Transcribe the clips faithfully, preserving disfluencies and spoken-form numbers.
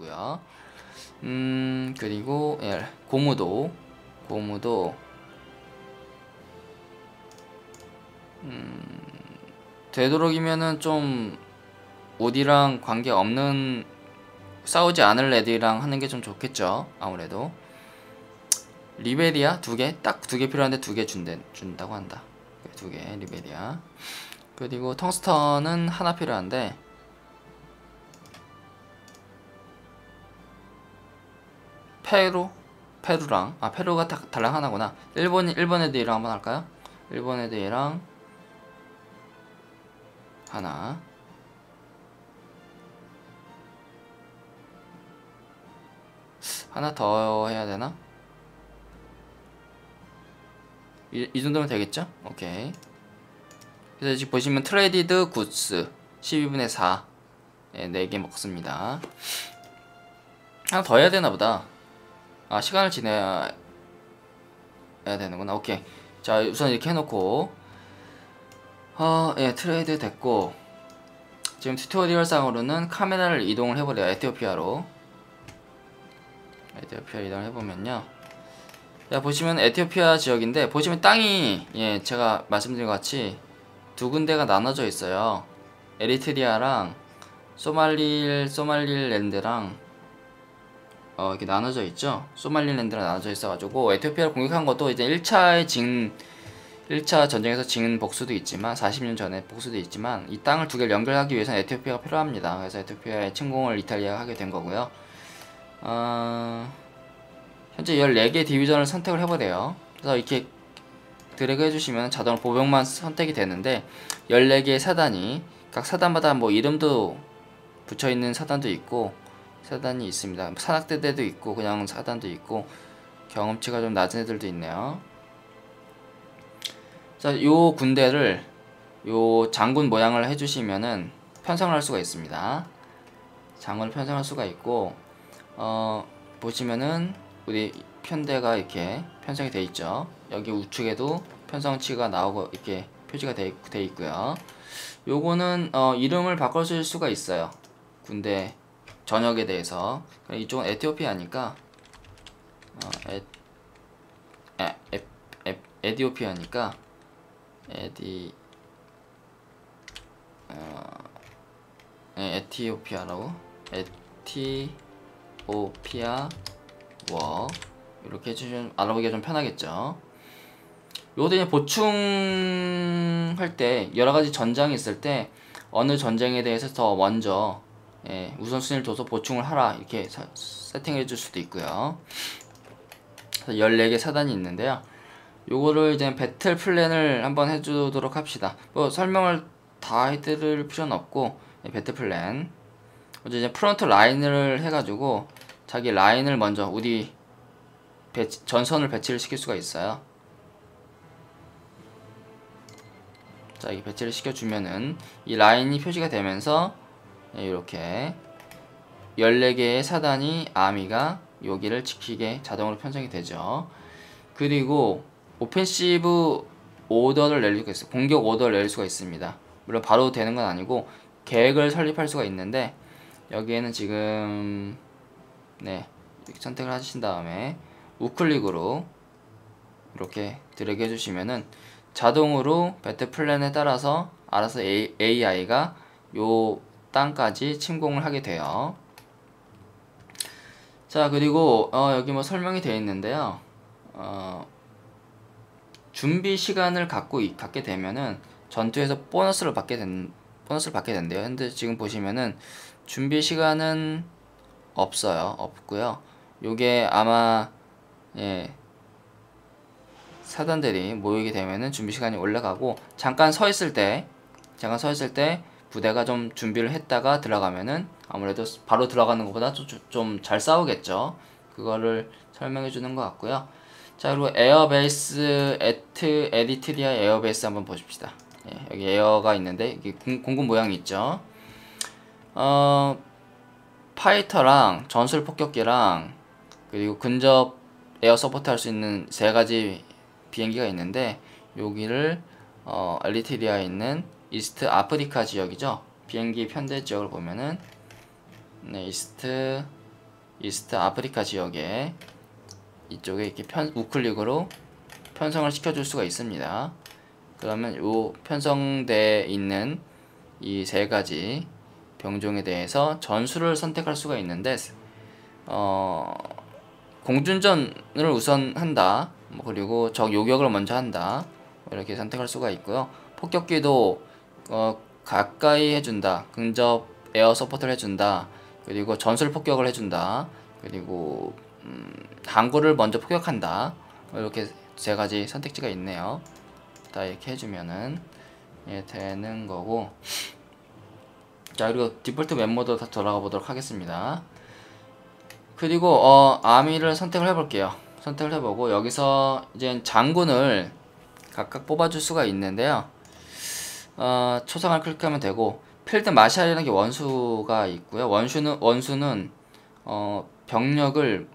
있고요. 음 그리고 예, 고무도 고무도 음 되도록이면은 좀 오디랑 관계없는 싸우지 않을 애들이랑 하는 게 좀 좋겠죠. 아무래도 리베리아 두 개, 딱 두 개 필요한데 두 개 준대, 준다고 한다. 두 개 리베리아. 그리고 텅스턴은 하나 필요한데 페루? 페루랑 아 페루가 다 달랑 하나구나. 일본 일본 애들이랑 한번 할까요? 일본 애들이랑 하나. 하나 더 해야 되나? 이, 이 정도면 되겠죠? 오케이. 그래서 지금 보시면 트레이디드 굿스 십이 분의 사 네, 네 개 먹습니다. 하나 더 해야 되나 보다. 아 시간을 지내야 해야 되는구나. 오케이. 자 우선 이렇게 해놓고 어, 예, 트레이드 됐고 지금 튜토리얼 상으로는 카메라를 이동을 해버려요. 에티오피아로 에티오피아 이동을 해보면요. 자 보시면 에티오피아 지역인데 보시면 땅이 예 제가 말씀드린 것 같이 두 군데가 나눠져 있어요. 에리트리아랑 소말리 소말리랜드랑 어 이렇게 나눠져 있죠. 소말리랜드랑 나눠져 있어가지고 에티오피아를 공격한 것도 이제 일 차의 징 일 차 전쟁에서 징 복수도 있지만 사십 년 전에 복수도 있지만 이 땅을 두 개를 연결하기 위해서는 에티오피아가 필요합니다. 그래서 에티오피아의 침공을 이탈리아가 하게 된 거고요. 어... 현재 열네 개 디비전을 선택을 해보래요. 그래서 이렇게 드래그 해주시면 자동으로 보병만 선택이 되는데 열네 개의 사단이 각 사단마다 뭐 이름도 붙여있는 사단도 있고 사단이 있습니다. 산악대대도 있고 그냥 사단도 있고 경험치가 좀 낮은 애들도 있네요. 자, 요 군대를 요 장군 모양을 해주시면은 편성을 할 수가 있습니다. 장군을 편성할 수가 있고 어 보시면은 우리 편대가 이렇게 편성이 되어 있죠. 여기 우측에도 편성치가 나오고 이렇게 표시가 되어 돼 있고요. 요거는 어 이름을 바꿔줄 수가 있어요. 군대 전역에 대해서. 이쪽은 에티오피아니까 어, 에, 에, 에, 에, 에디오피아니까 에디 어, 에, 에티오피아라고 에티오피아 워 이렇게 해주시면 알아보기가 좀 편하겠죠. 요것도 이제 보충할 때 여러가지 전장이 있을 때 어느 전쟁에 대해서 더 먼저 예, 우선순위를 둬서 보충을 하라 이렇게 사, 세팅해 줄 수도 있고요. 그래서 열네 개 사단이 있는데요. 요거를 이제 배틀 플랜을 한번 해주도록 합시다. 뭐 설명을 다 해드릴 필요는 없고 예, 배틀 플랜 먼저 이제 프론트 라인을 해가지고 자기 라인을 먼저 우리 배치, 전선을 배치를 시킬 수가 있어요. 자, 이 배치를 시켜주면은 이 라인이 표시가 되면서 이렇게 열네 개의 사단이 아미가 여기를 지키게 자동으로 편성이 되죠. 그리고 오펜시브 오더를 낼 수가 있어요. 공격 오더를 낼 수가 있습니다. 물론 바로 되는 건 아니고 계획을 설립할 수가 있는데 여기에는 지금 네 이렇게 선택을 하신 다음에 우클릭으로 이렇게 드래그 해주시면은 자동으로 배틀 플랜에 따라서 알아서 에이아이가 요 땅까지 침공을 하게 돼요. 자 그리고 어 여기 뭐 설명이 되어 있는데요. 어 준비 시간을 갖고 갖게 되면은 전투에서 보너스를 받게 된 보너스를 받게 된대요. 근데 지금 보시면은 준비 시간은 없어요. 없고요. 요게 아마 예 사단들이 모이게 되면은 준비 시간이 올라가고 잠깐 서 있을 때 잠깐 서 있을 때 부대가 좀 준비를 했다가 들어가면은 아무래도 바로 들어가는 것보다 좀 잘 싸우겠죠. 그거를 설명해 주는 것 같고요. 자 그리고 에어베이스 에트 에디트리아 에어베이스 한번 보십시다. 예, 여기 에어가 있는데 여기 공군 모양이 있죠. 어 파이터랑 전술 폭격기랑 그리고 근접 에어 서포트 할 수 있는 세 가지 비행기가 있는데 여기를 어, 엘리트리아에 있는 이스트 아프리카 지역이죠. 비행기 편대 지역을 보면은 네, 이스트 이스트 아프리카 지역에 이쪽에 이렇게 편, 우클릭으로 편성을 시켜줄 수가 있습니다. 그러면 요 편성되어 있는 이 세 가지 병종에 대해서 전술을 선택할 수가 있는데, 어, 공준전을 우선 한다, 뭐 그리고 적 요격을 먼저 한다, 뭐 이렇게 선택할 수가 있고요. 폭격기도 어, 가까이 해준다, 근접 에어 서포트를 해준다, 그리고 전술 폭격을 해준다, 그리고 음, 항구를 먼저 폭격한다, 뭐 이렇게 세 가지 선택지가 있네요. 다 이렇게 해주면은 예, 되는 거고. 자, 그리고 디폴트 맵모드 다 돌아가 보도록 하겠습니다. 그리고 어, 아미를 선택을 해볼게요. 선택을 해보고 여기서 이제 장군을 각각 뽑아줄 수가 있는데요. 어, 초상을 클릭하면 되고, 필드 마샬이라는 게 원수가 있고요. 원수는 원수는 어, 병력을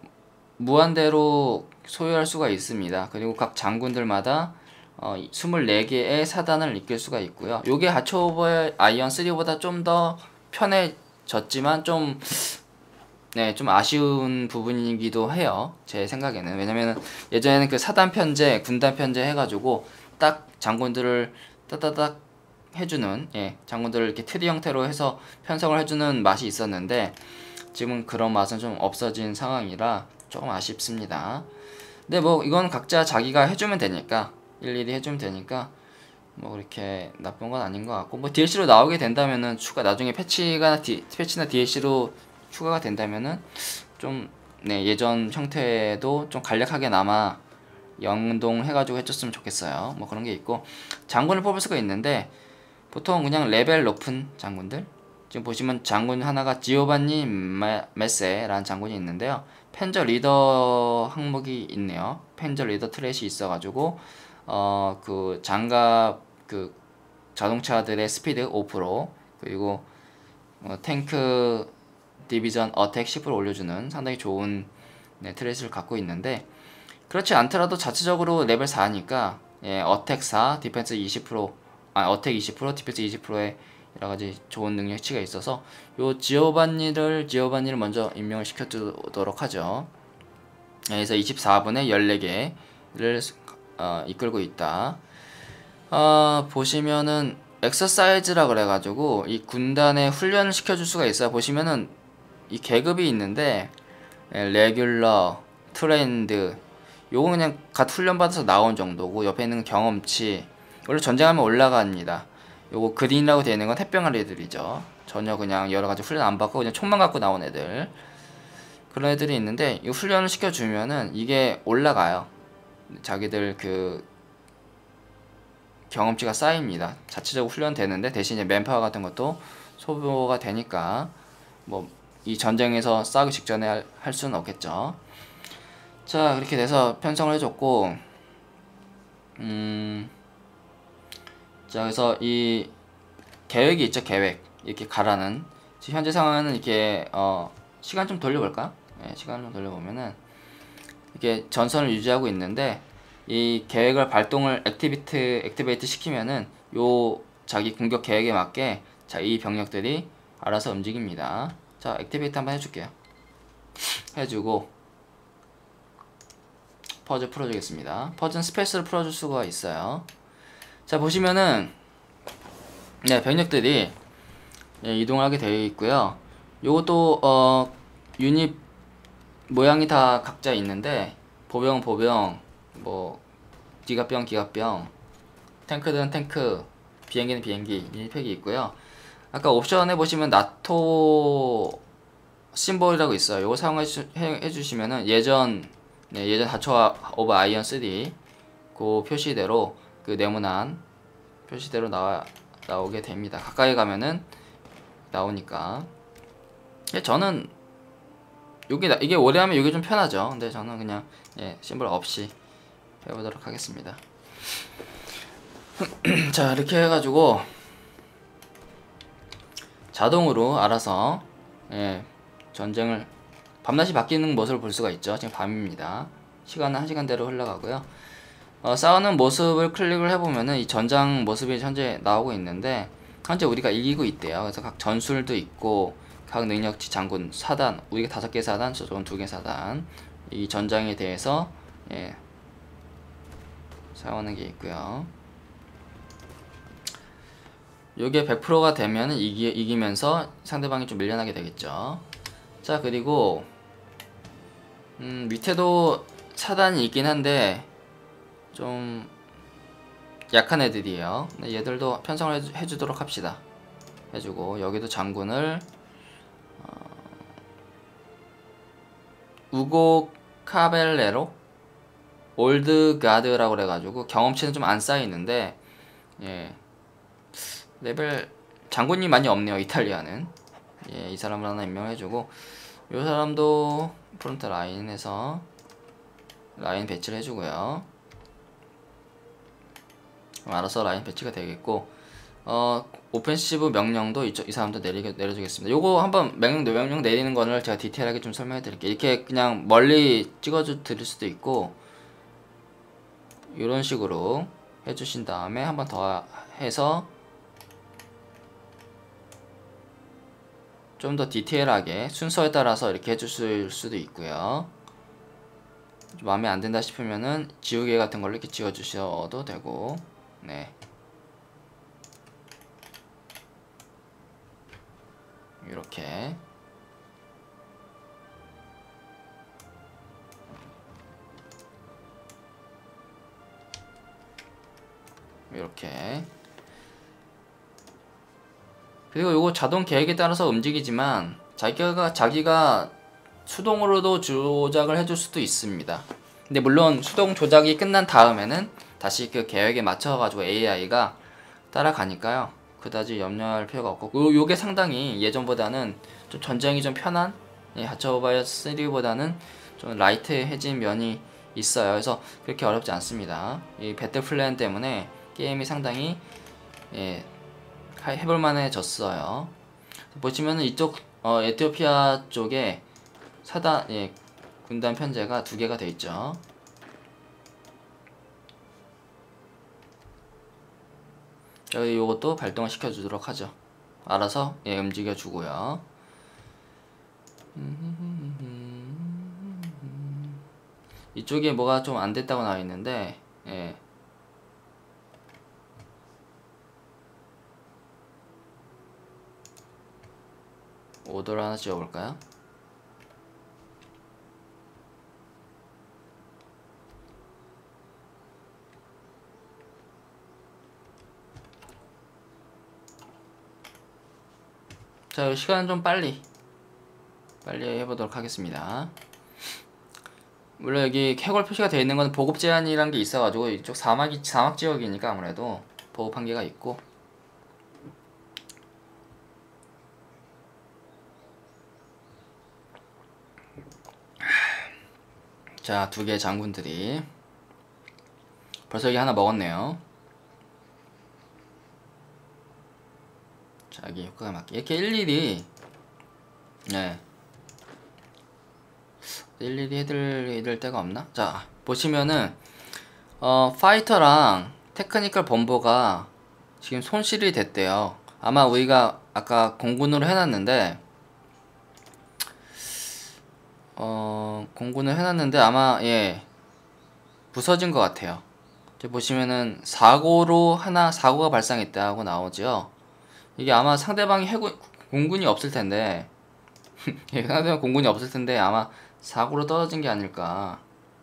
무한대로 소유할 수가 있습니다. 그리고 각 장군들마다 어, 이십사 개의 사단을 이끌 수가 있고요. 요게 하초오버 아이언 쓰리보다 좀 더 편해졌지만 좀 네, 좀 아쉬운 부분이기도 해요. 제 생각에는. 왜냐면 예전에는 그 사단 편제, 군단 편제 해가지고 딱 장군들을 따다닥 해주는, 예, 장군들을 이렇게 트리 형태로 해서 편성을 해주는 맛이 있었는데, 지금은 그런 맛은 좀 없어진 상황이라 조금 아쉽습니다. 근데 뭐 이건 각자 자기가 해주면 되니까, 일일이 해주면 되니까 뭐 그렇게 나쁜 건 아닌 것 같고, 뭐 디엘씨로 나오게 된다면은 추가, 나중에 패치가 디, 패치나 디엘씨로 추가가 된다면은 좀 네, 예전 형태도 좀 간략하게 남아 연동해가지고 해줬으면 좋겠어요. 뭐 그런 게 있고, 장군을 뽑을 수가 있는데 보통 그냥 레벨 높은 장군들, 지금 보시면 장군 하나가 지오반니 메세라는 장군이 있는데요. 펜저 리더 항목이 있네요. 펜저 리더 트렛이 있어가지고 어 그 장갑 그 자동차들의 스피드 오 퍼센트, 그리고 어, 탱크 디비전 어택 십 퍼센트 올려주는 상당히 좋은 네, 트렛을 갖고 있는데, 그렇지 않더라도 자체적으로 레벨 사니까 예, 어택 사, 디펜스 이십 퍼센트, 아 어택 이십 퍼센트, 디펜스 이십 퍼센트의 여러가지 좋은 능력치가 있어서 요 지오반니를 지오반니를 먼저 임명을 시켜두도록 하죠. 그래서 이십사 분에 열네 개를 어, 이끌고 있다. 어, 보시면은 엑서사이즈라 그래가지고 이 군단에 훈련을 시켜줄 수가 있어요. 보시면은 이 계급이 있는데, 예, 레귤러, 트렌드, 요거 그냥 갓 훈련 받아서 나온 정도고, 옆에 있는 경험치, 원래 전쟁하면 올라갑니다. 요거 그린이라고 되어 있는 건 햇병할 애들이죠. 전혀 그냥 여러가지 훈련 안 받고 그냥 총만 갖고 나온 애들, 그런 애들이 있는데, 이 훈련을 시켜주면은 이게 올라가요. 자기들 그 경험치가 쌓입니다. 자체적으로 훈련되는데, 대신에 맨파워 같은 것도 소모가 되니까 뭐 이 전쟁에서 싸우기 직전에 할, 할 수는 없겠죠. 자, 그렇게 돼서 편성을 해줬고, 음, 자, 그래서 이 계획이 있죠. 계획, 이렇게 가라는. 지금 현재 상황은 이렇게 어, 시간 좀 돌려볼까? 네, 시간 좀 돌려보면은 이렇게 전선을 유지하고 있는데, 이 계획을 발동을 액티비트 액티베이트 시키면은 요 자기 공격 계획에 맞게 자, 이 병력들이 알아서 움직입니다. 자, 액티베이트 한번 해줄게요. 해주고 퍼즐 풀어주겠습니다. 퍼즐은 스페이스를 풀어줄 수가 있어요. 자, 보시면은 네, 병력들이 예, 이동을 하게 되어 있고요. 요것도 어, 유닛 모양이 다 각자 있는데, 보병 보병, 뭐 기갑병 기갑병, 탱크들은 탱크, 비행기는 비행기, 유닛팩이 있고요. 아까 옵션에 보시면 나토 심볼이라고 있어요. 이거 사용해 주시면은 예전 네, 예전 하초 오버 아이언 쓰리 그 표시대로, 그 네모난 표시대로 나와 나오게 됩니다. 가까이 가면은 나오니까. 예, 저는 여기 이게 오래 하면 이게 좀 편하죠. 근데 저는 그냥 예, 심볼 없이 해보도록 하겠습니다. 자, 이렇게 해가지고 자동으로 알아서 예, 전쟁을 밤낮이 바뀌는 모습을 볼 수가 있죠. 지금 밤입니다. 시간은 한 시간대로 흘러가고요. 어, 싸우는 모습을 클릭을 해보면은 이 전장 모습이 현재 나오고 있는데, 현재 우리가 이기고 있대요. 그래서 각 전술도 있고 각 능력치 장군 사단, 우리가 다섯 개 사단, 저쪽은 두 개 사단. 이 전장에 대해서 예, 사용하는 게 있고요. 요게 백 퍼센트가 되면 이기, 이기면서 상대방이 좀 밀려나게 되겠죠. 자, 그리고 음, 밑에도 사단이 있긴 한데 좀 약한 애들이에요. 얘들도 편성을 해주, 해주도록 합시다. 해주고 여기도 장군을 어, 우고 카벨레로 올드 가드라고 그래가지고 경험치는 좀 안 쌓이는데 예, 레벨 장군이 많이 없네요. 이탈리아는. 예, 이 사람을 하나 임명해주고 이 사람도 프론트 라인에서 라인 배치를 해주고요. 알아서 라인 배치가 되겠고 어 오펜시브 명령도 이쪽 이 사람도 내리 내려주겠습니다. 요거 한번 명령 명령 내리는 거를 제가 디테일하게 좀 설명해 드릴게요. 이렇게 그냥 멀리 찍어주 드릴 수도 있고 이런 식으로 해주신 다음에 한번 더 해서 좀 더 디테일하게 순서에 따라서 이렇게 해주실 수도 있고요. 마음에 안 든다 싶으면은 지우개 같은 걸로 이렇게 지워 주셔도 되고 네. 이렇게 이렇게 그리고 요거 자동 계획에 따라서 움직이지만 자기가 자기가 수동으로도 조작을 해줄 수도 있습니다. 근데 물론 수동 조작이 끝난 다음에는 다시 그 계획에 맞춰 가지고 에이아이가 따라가니까요. 그다지 염려할 필요가 없고 요, 요게 상당히 예전보다는 좀 전쟁이 좀 편한 예, 하처오바이어 쓰리보다는 좀 라이트해진 면이 있어요. 그래서 그렇게 어렵지 않습니다. 이 배틀 플랜 때문에 게임이 상당히 예, 해볼만해졌어요. 보시면은 이쪽 어, 에티오피아 쪽에 사단 예, 군단 편제가 두 개가 돼 있죠. 여기 요것도 발동을 시켜주도록 하죠. 알아서 예, 움직여 주고요. 이쪽에 뭐가 좀 안 됐다고 나와 있는데 예. 오더를 하나 지어볼까요? 자, 시간은 좀 빨리 빨리 해보도록 하겠습니다. 물론 여기 해골 표시가 되어 있는 건 보급 제한이란 게 있어가지고 이쪽 사막이 사막 지역이니까 아무래도 보급 한계가 있고 자, 두 개의 장군들이 벌써 여기 하나 먹었네요. 자, 여기 효과가 맞게 이렇게 일일이 네 일일이 해드릴, 해드릴 데가 없나? 자, 보시면은 어 파이터랑 테크니컬 범버가 지금 손실이 됐대요. 아마 우리가 아까 공군으로 해놨는데 어 공군을 해놨는데 아마 예 부서진 것 같아요. 보시면은 사고로 하나 사고가 발생했다고 나오죠. 이게 아마 상대방이 해군 공군이 없을 텐데 예, 상대방 공군이 없을 텐데 아마 사고로 떨어진 게 아닐까.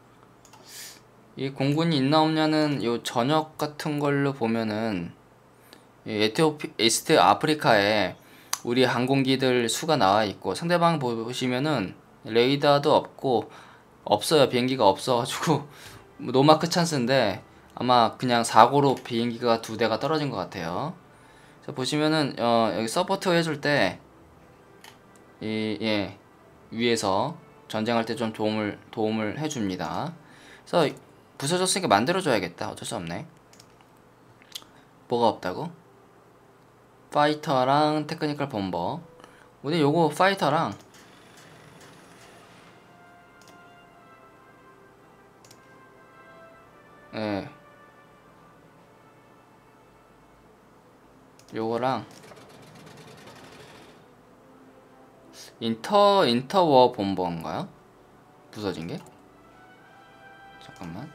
이 공군이 있나 없냐는 요 전역 같은 걸로 보면은 에티오피 이스트 아프리카에 우리 항공기들 수가 나와 있고 상대방 보시면은 레이더도 없고 없어요. 비행기가 없어가지고 노마크 찬스인데 아마 그냥 사고로 비행기가 두 대가 떨어진 것 같아요. 그래서 보시면은 어, 여기 서포트 해줄 때 이, 예, 위에서 전쟁할 때 좀 도움을 도움을 해줍니다. 그래서 부서졌으니까 만들어줘야겠다. 어쩔 수 없네. 뭐가 없다고? 파이터랑 테크니컬 범버. 우리 요거 파이터랑 예 요거랑 인터 인터워 본버인가요? 부서진 게? 잠깐만.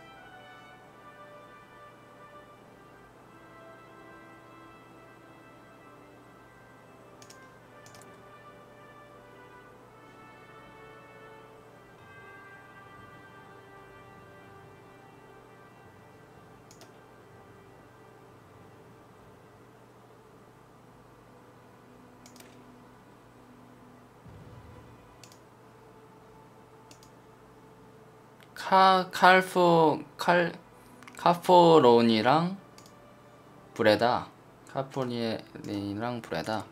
카 칼포 칼 카포론이랑 브레다 카포니랑 브레다.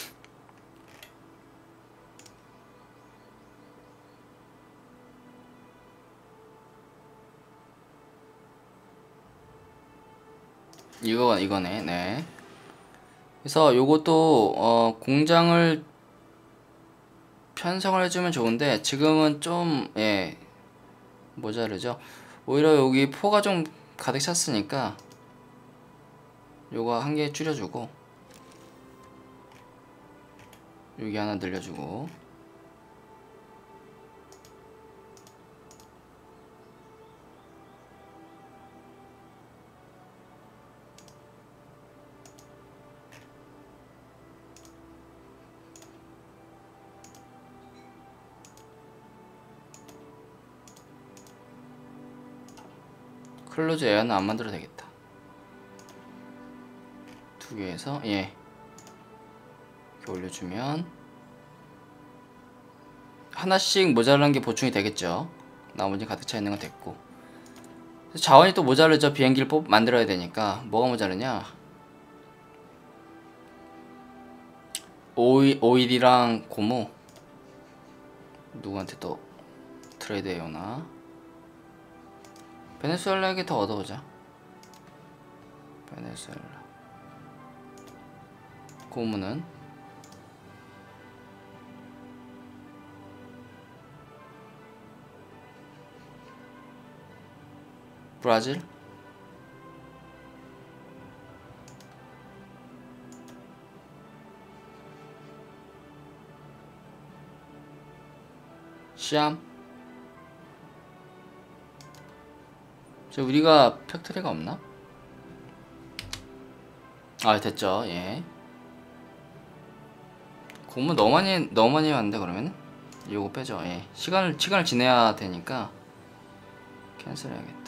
이거 이거네. 네. 그래서 요것도 어 공장을 편성을 해주면 좋은데 지금은 좀 예. 모자르죠. 오히려 여기 포가 좀 가득 찼으니까 요거 한 개 줄여주고 여기 하나 늘려주고 클로즈 에어는 안 만들어도 되겠다. 두 개에서 예 이렇게 올려주면 하나씩 모자란 게 보충이 되겠죠. 나머지 가득 차 있는 건 됐고. 자원이 또 모자르죠. 비행기를 뽑 만들어야 되니까. 뭐가 모자르냐? 오일, 오일이랑 고무. 누구한테 또 트레이드 해오나? 베네수엘라에게 더 얻어보자. 베네수엘라. 고무는 브라질? 시암? 저 우리가 팩토리가 없나? 아 됐죠. 예. 고무 너무 많이 너무 많이 왔는데 그러면 이거 빼죠. 예. 시간을 시간을 지내야 되니까 캔슬해야겠다.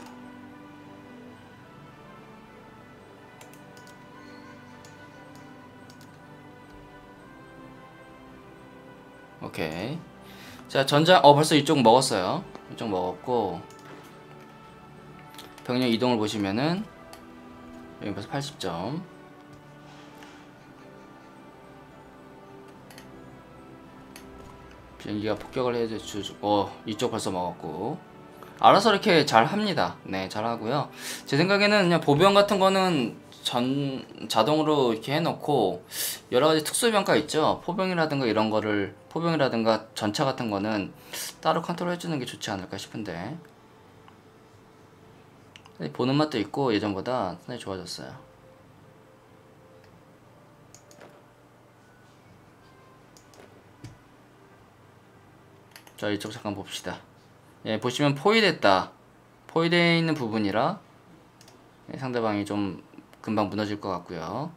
오케이. 자 전장 어 벌써 이쪽 먹었어요. 이쪽 먹었고 병력 이동을 보시면은 여기 벌써 팔십 점. 비행기가 폭격을 해주 어 이쪽 벌써 먹었고 알아서 이렇게 잘 합니다. 네, 잘 하고요. 제 생각에는 그냥 보병 같은 거는 전 자동으로 이렇게 해놓고 여러 가지 특수병가 있죠. 포병이라든가 이런 거를 포병이라든가 전차 같은 거는 따로 컨트롤 해주는 게 좋지 않을까 싶은데 보는 맛도 있고 예전보다 상당히 좋아졌어요. 자 이쪽 잠깐 봅시다. 예, 보시면 포위됐다. 포위되어 있는 부분이라 예, 상대방이 좀 금방 무너질 것 같고요.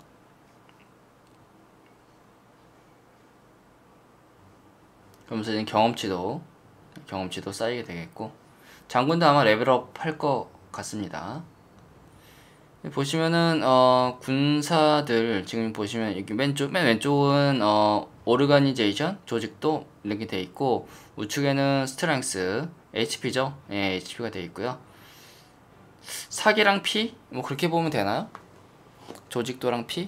그러면서 이제 경험치도 경험치도 쌓이게 되겠고 장군도 아마 레벨업 할 것 같습니다. 보시면은 어 군사들 지금 보시면 여기 왼쪽 맨 왼쪽은 어 오르가니제이션 조직도 이렇게 돼 있고 우측에는 스트렝스 에이치피죠. 예, 에이치피가 돼 있고요. 사기랑 피 뭐 그렇게 보면 되나요? 조직도랑 피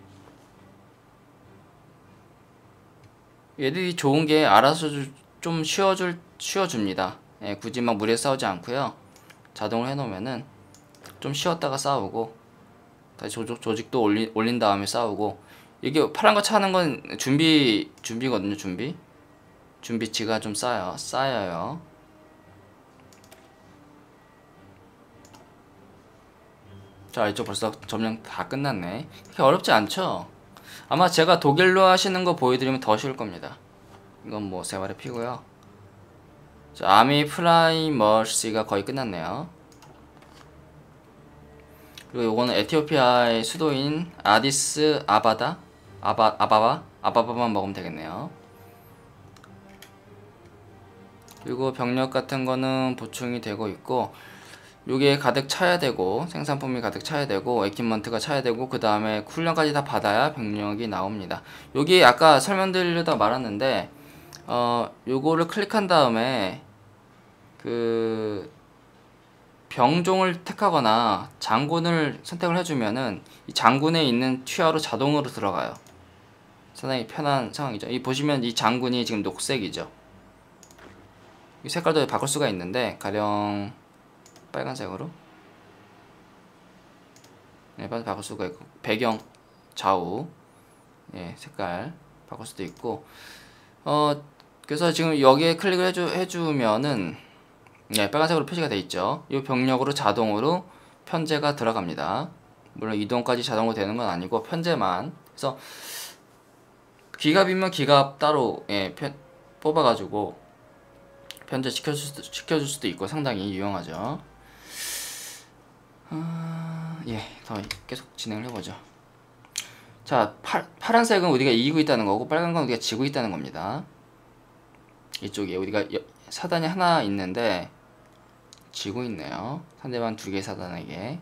얘들이 좋은 게 알아서 좀 쉬어줄 쉬어줍니다. 예, 굳이 막 무리해 싸우지 않고요. 자동으로 해놓으면은 좀 쉬었다가 싸우고 다시 조직, 조직도 올리, 올린 다음에 싸우고 이게 파란 거 차는 건 준비 준비거든요. 준비 준비치가 좀 쌓여 쌓여요. 자 이쪽 벌써 점령 다 끝났네. 그렇게 어렵지 않죠? 아마 제가 독일로 하시는 거 보여드리면 더 쉬울 겁니다. 이건 뭐 세발의 피고요. 자, 아미 프라이머시가 거의 끝났네요. 그리고 요거는 에티오피아의 수도인 아디스 아바다 아바 아바바 아바바만 먹으면 되겠네요. 그리고 병력 같은 거는 보충이 되고 있고, 요게 가득 차야 되고, 생산품이 가득 차야 되고, 에퀴먼트가 차야 되고, 그 다음에 훈련까지 다 받아야 병력이 나옵니다. 여기 아까 설명드리려다 말았는데, 어 요거를 클릭한 다음에 그 병종을 택하거나 장군을 선택을 해주면은 이 장군에 있는 튀어로 자동으로 들어가요. 상당히 편한 상황이죠. 이 보시면 이 장군이 지금 녹색이죠. 이 색깔도 바꿀 수가 있는데 가령 빨간색으로, 네, 바꿀 수가 있고, 배경 좌우, 예, 색깔 바꿀 수도 있고, 어 그래서 지금 여기에 클릭을 해주, 해주면은, 네, 빨간색으로 표시가 되어 있죠. 이 병력으로 자동으로 편제가 들어갑니다. 물론 이동까지 자동으로 되는 건 아니고 편제만. 그래서 기갑이면 기갑 따로, 예, 편, 뽑아가지고 편제 시켜줄 수도, 시켜줄 수도 있고 상당히 유용하죠. 아, 예, 더 계속 진행을 해보죠. 자, 파, 파란색은 우리가 이기고 있다는 거고, 빨간 건 우리가 지고 있다는 겁니다. 이쪽에 우리가 여, 사단이 하나 있는데 지고 있네요. 상대방 두 개 사단에게.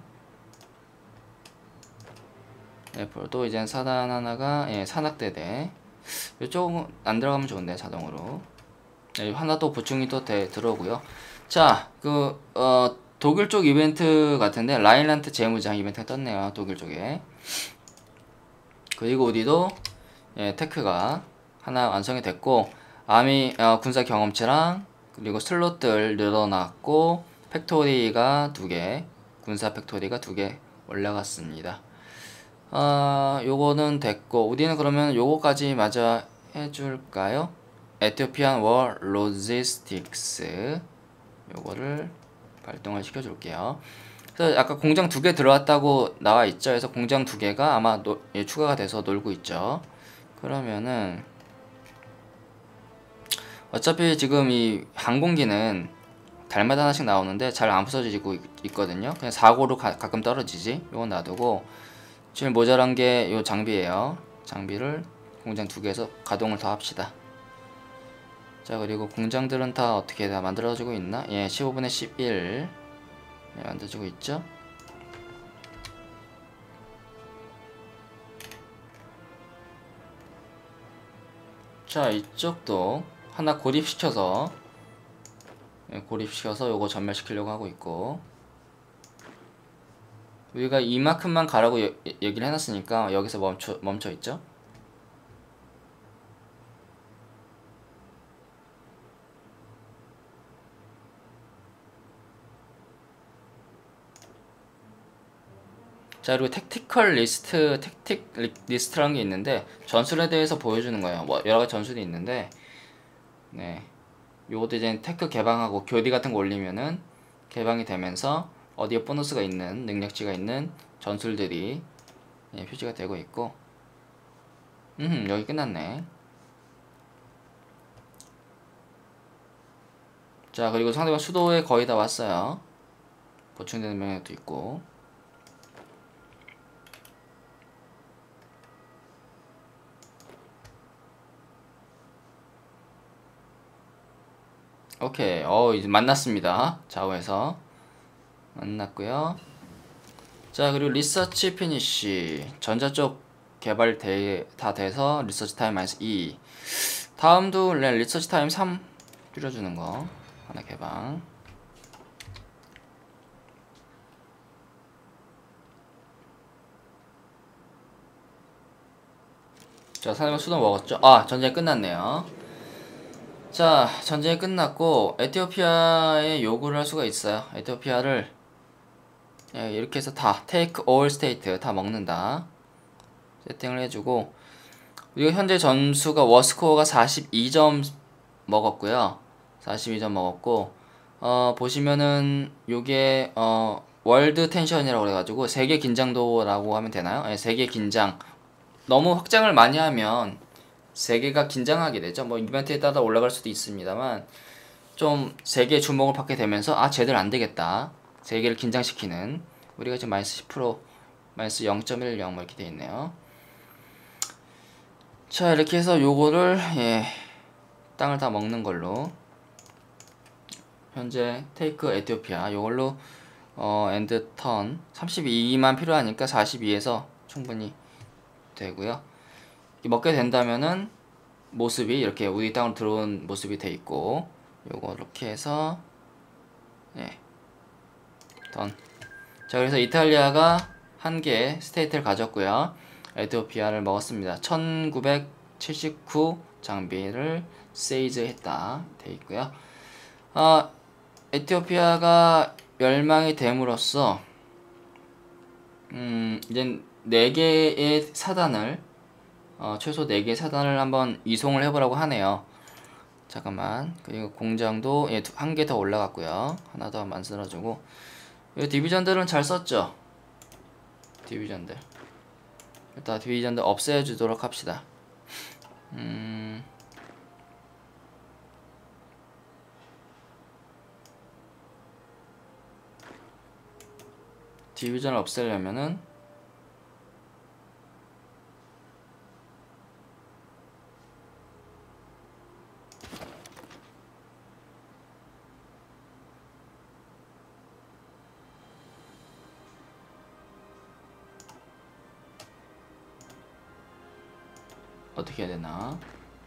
네, 또 이제 사단 하나가, 예, 산악대대. 이쪽은 안 들어가면 좋은데 자동으로. 네, 하나 또 보충이 또 돼, 들어오고요. 자, 그 어, 독일 쪽 이벤트 같은데 라인란트 재무장 이벤트가 떴네요. 독일 쪽에. 그리고 우리도, 예, 테크가 하나 완성이 됐고, 아미 어, 군사 경험치랑 그리고 슬롯들 늘어났고, 팩토리가 두 개, 군사 팩토리가 두 개 올라갔습니다. 아, 요거는 됐고, 우리는 그러면 요거까지 마저 해줄까요? 에티오피안 워 로지스틱스, 요거를 발동을 시켜줄게요. 그래서 아까 공장 두 개 들어왔다고 나와 있죠. 그래서 공장 두 개가 아마 노, 예, 추가가 돼서 놀고 있죠. 그러면은 어차피 지금 이 항공기는 달마다 하나씩 나오는데 잘 안 부서지고 있거든요. 그냥 사고로 가, 가끔 떨어지지. 이건 놔두고, 지금 모자란 게 요 장비예요. 장비를 공장 두 개에서 가동을 더 합시다. 자, 그리고 공장들은 다 어떻게 다 만들어지고 있나? 예, 십오 분의 십일, 예, 만들어지고 있죠. 자, 이쪽도 하나 고립시켜서, 예, 고립시켜서 요거 전멸시키려고 하고 있고, 우리가 이만큼만 가라고 여, 얘기를 해놨으니까 여기서 멈춰, 멈춰 있죠. 자, 그리고 택티컬 리스트, 택틱 리스트라는 게 있는데 전술에 대해서 보여주는 거예요. 뭐 여러 가지 전술이 있는데, 네, 요것도 이제 테크 개방하고 교리 같은 거 올리면은 개방이 되면서 어디에 보너스가 있는, 능력치가 있는 전술들이, 예, 표시가 되고 있고. 음, 여기 끝났네. 자, 그리고 상대방 수도에 거의 다 왔어요. 보충되는 명령도 있고. 오케이, 어 이제 만났습니다. 좌우에서 만났고요. 자, 그리고 리서치 피니쉬, 전자 쪽 개발 대, 다 돼서 리서치 타임 마이너스 이. 다음도 리서치 타임 삼 줄여주는 거 하나 개방. 자, 사람은 수도 먹었죠. 아, 전쟁 끝났네요. 자, 전쟁이 끝났고 에티오피아에 요구를 할 수가 있어요. 에티오피아를, 예, 이렇게 해서 다 take all state 다 먹는다 세팅을 해주고, 우리가 현재 전수가 워스코어가 사십이 점 먹었고요. 사십이 점 먹었고, 어 보시면은 요게 어 월드 텐션이라고 그래가지고 세계 긴장도라고 하면 되나요? 예, 세계 긴장. 너무 확장을 많이 하면 세계가 긴장하게 되죠. 뭐 이벤트에 따라 올라갈 수도 있습니다만 좀 세계의 주목을 받게 되면서 아 제대로 안 되겠다. 세계를 긴장시키는 우리가 지금 마이너스 십 퍼센트 마이너스 영 점 일영 뭐 이렇게 돼 있네요. 자 이렇게 해서 요거를 예, 땅을 다 먹는 걸로 현재 테이크 에티오피아 요걸로 어 엔드 턴 삼십이만 필요하니까 사십이에서 충분히 되고요. 먹게 된다면은 모습이 이렇게 우리 땅으로 들어온 모습이 돼 있고 요거 이렇게 해서 예. 던. 자 그래서 이탈리아가 한 개 스테이트를 가졌고요. 에티오피아를 먹었습니다. 천구백칠십구 장비를 세이즈 했다 돼 있고요. 아 에티오피아가 멸망이 됨으로써 음 이제 네 개의 사단을 어, 최소 네 개의 사단을 한번 이송을 해보라고 하네요. 잠깐만. 그리고 공장도 예, 한 개 더 올라갔고요. 하나 더 만들어주고 이 디비전들은 잘 썼죠. 디비전들 일단 디비전들 없애주도록 합시다. 음... 디비전을 없애려면은 어떻게 해야 되나?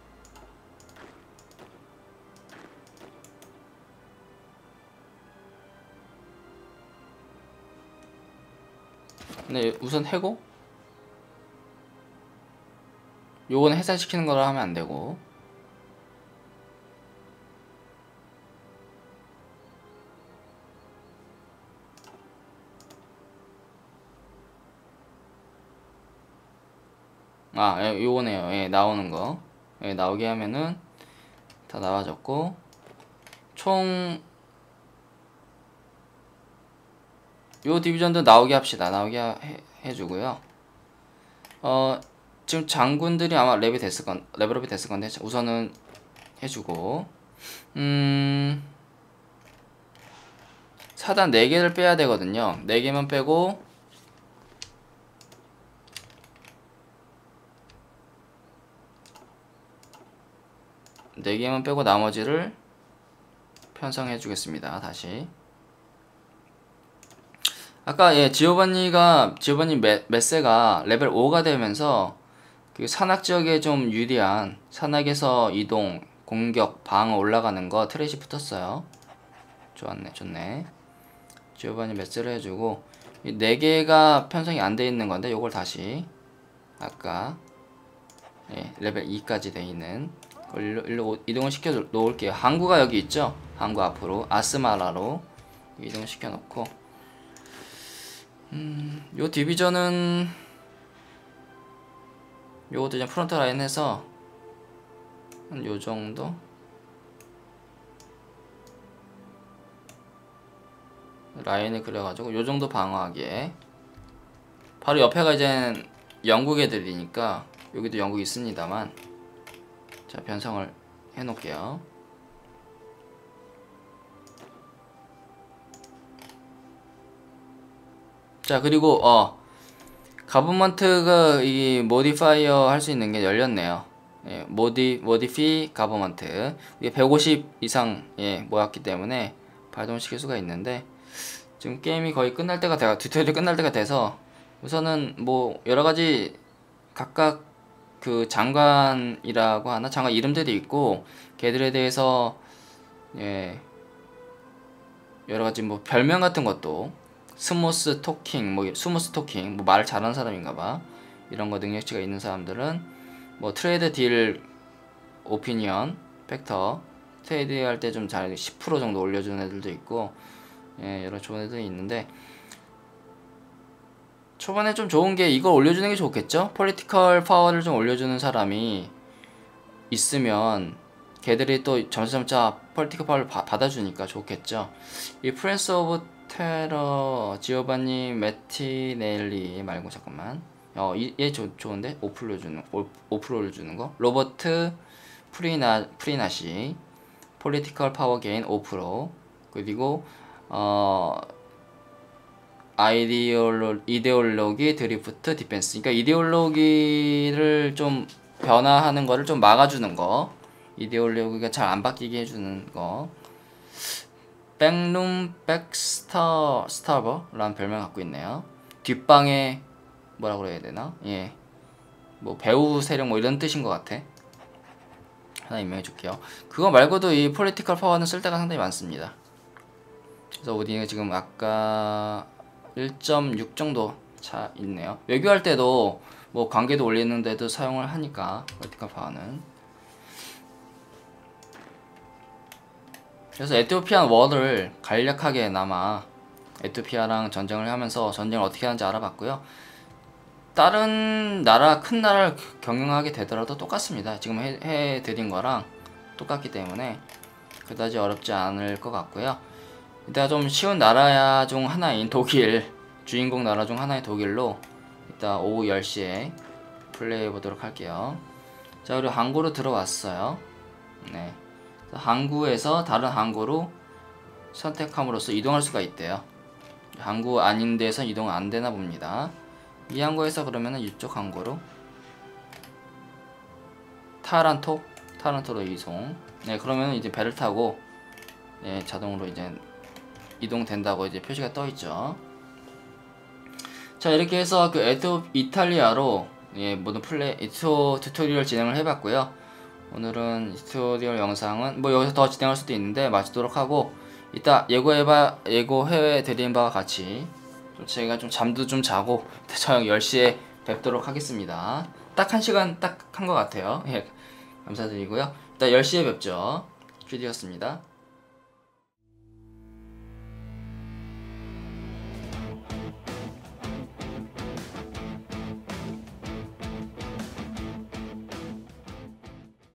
근데 우선 해고? 요거는 해산시키는 거라 하면 안 되고. 아, 예, 요거네요. 예, 나오는 거. 예, 나오게 하면은 다 나와졌고 총 요 디비전도 나오게 합시다. 나오게 해, 해주고요. 어 지금 장군들이 아마 레벨 됐을 건 레벨업이 됐을 건데 우선은 해주고 음 사단 네 개를 빼야 되거든요. 네 개만 빼고 네 개만 빼고 나머지를 편성해 주겠습니다. 다시 아까 예 지오바니가 지오바니 메, 메세가 레벨 오가 되면서 그 산악 지역에 좀 유리한 산악에서 이동, 공격, 방어 올라가는 거 트레이시 붙었어요. 좋았네, 좋네. 지오바니 메세를 해주고 이 네 개가 편성이 안 돼 있는 건데 요걸 다시 아까 예, 레벨 이까지 돼 있는 일로, 일로 이동을 시켜 놓을게요. 항구가 여기 있죠? 항구 앞으로 아스마라로 이동을 시켜 놓고 음, 요 디비전은 요것도 이제 프론트 라인 해서 한 요정도 라인을 그려가지고 요정도 방어하기에 바로 옆에가 이제 영국 애들이니까 여기도 영국이 있습니다만 자 변성을 해놓을게요. 자 그리고 어 가버먼트가 이 모디파이어 할 수 있는 게 열렸네요. 예, 모디 모디피 가버먼트 이게 백오십 이상 예 모았기 때문에 발동시킬 수가 있는데 지금 게임이 거의 끝날 때가 돼가 튜토리얼이 끝날 때가 돼서 우선은 뭐 여러 가지 각각 그 장관이라고 하나 장관 이름들이 있고 걔들에 대해서 예 여러 가지 뭐 별명 같은 것도 스무스 토킹, 뭐 스무스 토킹, 뭐 말을 잘하는 사람인가봐. 이런 거 능력치가 있는 사람들은 뭐 트레이드 딜 오피니언 팩터 트레이드 할 때 좀 잘 십 퍼센트 정도 올려주는 애들도 있고 예, 여러 좋은 애들이 있는데 초반에 좀 좋은 게 이걸 올려주는 게 좋겠죠? 폴리티컬 파워를 좀 올려주는 사람이 있으면 걔들이 또 점차점차 폴리티컬 파워를 바, 받아주니까 좋겠죠. 이 프린스 오브 테러 지오바니 메티넬리 말고 잠깐만 어, 이, 얘 좋, 좋은데? 오 퍼센트 주는, 오 퍼센트를 주는 거. 로버트 프리나, 프리나시. 폴리티컬 파워 게인 오 퍼센트. 그리고, 어, 아이디올로, 이데올로기 드리프트 디펜스. 그러니까 이데올로기를 좀 변화하는 거를 좀 막아주는 거. 이데올로기가 잘 안 바뀌게 해주는 거. 백룸 백스타 스타버라는 별명 갖고 있네요. 뒷방에 뭐라 그래야 되나? 예, 뭐 배우 세력 뭐 이런 뜻인 것 같아. 하나 임명해 줄게요. 그거 말고도 이 폴리티컬 파워는 쓸 때가 상당히 많습니다. 그래서 오딘이 지금 아까 일 점 육 정도 차 있네요. 외교할 때도 뭐 관계도 올리는데도 사용을 하니까 폴리티컬 파워는. 그래서 에티오피안 워를 간략하게나마 에티오피아랑 전쟁을 하면서 전쟁을 어떻게 하는지 알아봤고요. 다른 나라, 큰 나라를 경영하게 되더라도 똑같습니다. 지금 해, 해드린 거랑 똑같기 때문에 그다지 어렵지 않을 것 같고요. 이따 좀 쉬운 나라 중 하나인 독일, 주인공 나라 중 하나의 독일로 이따 오후 열 시에 플레이해 보도록 할게요. 자, 그리고 항구로 들어왔어요. 네. 항구에서 다른 항구로 선택함으로써 이동할 수가 있대요. 항구 아닌 데서 이동 안 되나 봅니다. 이 항구에서 그러면은 이쪽 항구로 타란토 타란토로 이송. 네, 그러면 이제 배를 타고 예, 자동으로 이제 이동된다고 이제 표시가 떠 있죠. 자, 이렇게 해서 그 에도 이탈리아로 예, 모든 플레이 이토 튜토리얼 진행을 해봤고요. 오늘은 튜토리얼 영상은 뭐 여기서 더 진행할 수도 있는데 마치도록 하고, 이따 예고해봐 예고해 드린 바와 같이 좀 제가 좀 잠도 좀 자고 저녁 열 시에 뵙도록 하겠습니다. 딱 한 시간 딱 한 것 같아요. 예, 감사드리고요. 이따 열 시에 뵙죠. 큐디였습니다.